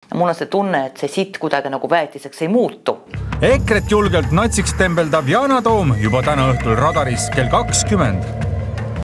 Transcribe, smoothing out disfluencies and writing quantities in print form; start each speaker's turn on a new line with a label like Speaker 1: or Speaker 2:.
Speaker 1: mul on see tunne, et see sitt kuidagi nagu väetiseks ei muutu.
Speaker 2: EKRE-t julgelt natsiks tembeldav Yana Toom juba täna õhtul radaris kell 20.